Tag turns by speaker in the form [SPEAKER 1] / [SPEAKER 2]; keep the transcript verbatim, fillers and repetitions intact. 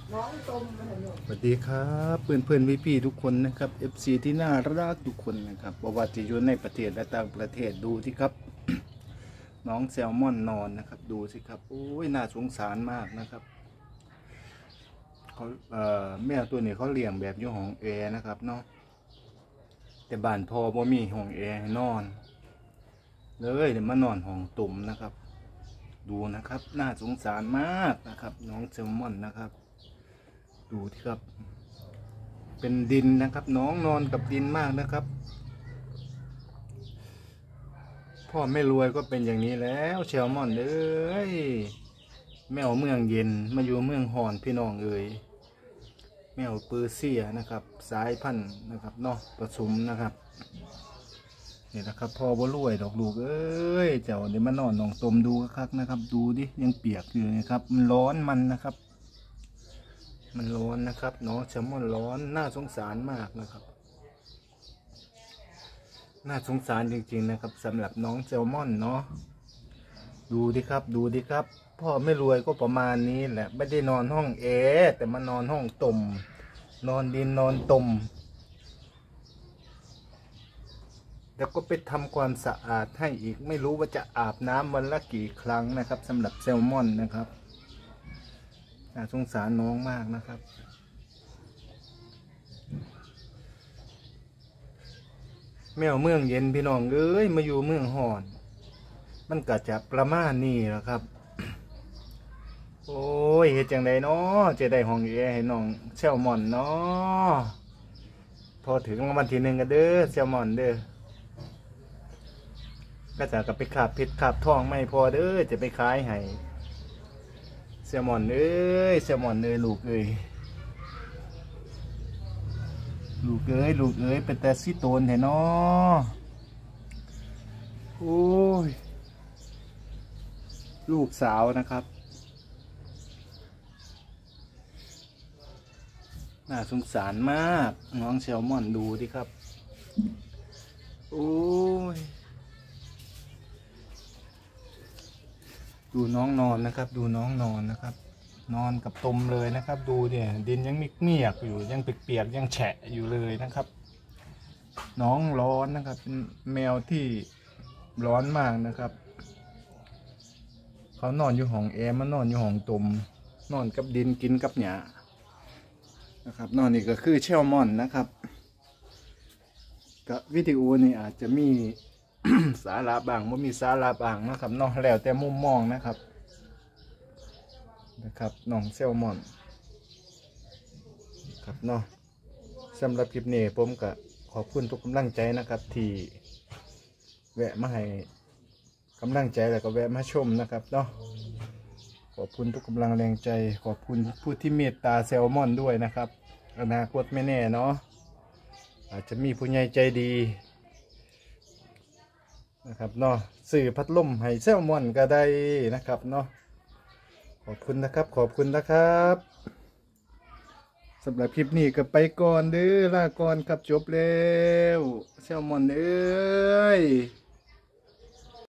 [SPEAKER 1] สวัสดีครับเพื่อนเพื่อนพี่ๆทุกคนนะครับ เอฟ ซี ที่น่ารักทุกคนนะครับบอกว่าจะอยู่ในประเทศและต่างประเทศดูสิครับ น้องแซลมอนนอนนะครับดูสิครับโอ้ยน่าสงสารมากนะครับเขาเอ่อแมวตัวนี้เขาเลี้ยงแบบอยู่ห้องแอร์นะครับเนาะแต่บ้านพอบ่มีห้องแอร์ให้นอนเลยเดี๋ยวมานอนห้องตุ่มนะครับดูนะครับน่าสงสารมากนะครับน้องแซลมอนนะครับดูที่ครับเป็นดินนะครับน้องนอนกับดินมากนะครับพ่อไม่รวยก็เป็นอย่างนี้แล้วแซลมอนเอ้ยแมวเมืองเย็นมาอยู่เมืองฮอนพี่น้องเอ้ยแมวเปอร์เซียนะครับสายพันธุ์นะครับเนาะผสมนะครับนี่นะครับพ่อบ่รวยดอกลูกเอ้ยเจ้าเดี๋ยวมานอนนองตมดูคักนะครับดูดิยังเปียกอยู่นะครับมันร้อนมันนะครับมันร้อนนะครับน้องแซลมอนร้อนน่าสงสารมากนะครับน่าสงสารจริงๆนะครับสำหรับน้องแซลมอนเนาะดูดิครับดูดิครับพ่อไม่รวยก็ประมาณนี้แหละไม่ได้นอนห้องแอร์แต่มานอนห้องตุ่มนอนดินนอนตุ่มแล้วก็ไปทำความสะอาดให้อีกไม่รู้ว่าจะอาบน้ำวันละกี่ครั้งนะครับสำหรับแซลมอนนะครับน่าสงสารน้องมากนะครับแมวเมืองเย็นพี่น้องเอ้ยมาอยู่เมืองฮอนมันก็จะประมาณนี้แหละครับโอ้ยเฮ็ดจังไดเนาะจะได้ห้องแอร์ให้น้องแซลมอนเนาะพอถึงวันที่หนึ่งกันเด้อแซลมอนเด้อก็จะกลับไปขาบเพชรขาบทองไม่พอเด้อจะไปขายให้แซลมอนเอ้ยแซลมอนเอ้ยลูกเอ้ยลูกเอ้ยลูกเอ้ยเป็นแต่ซิโตนแท้เนาะโอ้ยลูกสาวนะครับน่าสงสารมากน้องแซลมอนดูดิครับโอ้ยดูน้องนอนนะครับดูน้องนอนนะครับนอนกับตมเลยนะครับดูเนี่ยดินยังเมียกอยู่ยังเปียกๆยังแฉะอยู่เลยนะครับน้องร้อนนะครับเป็นแมวที่ร้อนมากนะครับเขานอนอยู่ห้องแอร์มันนอนอยู่ห้องตมนอนกับดินกินกับหญ้านะครับนอนนี่ก็คือแซลมอนนะครับกับวิดีโอนี่อาจจะมี สาระบางไม่มีสาระบางนะครับนอกแล้วแต่มุมมองนะครับนะครับน้องแซลมอนครับเนาะสำหรับคลิปนี้ผมก็ขอบคุณทุกกำลังใจนะครับที่แวะมาให้กำลังใจแล้วก็แวะมาชมนะครับเนาะขอบคุณทุกกำลังแรงใจขอบคุณผู้ที่เมตตาแซลมอนด้วยนะครับอนาคตไม่แน่เนาะอาจจะมีผู้ใหญ่ใจดีนะครับเนาะสื่อพัดลมให้แซลมอนก็ได้นะครับเนาะขอบคุณนะครับขอบคุณนะครับสำหรับคลิปนี้ก็ไปก่อนเด้อลาก่อนครับจบแล้วแซลมอนเอ้ย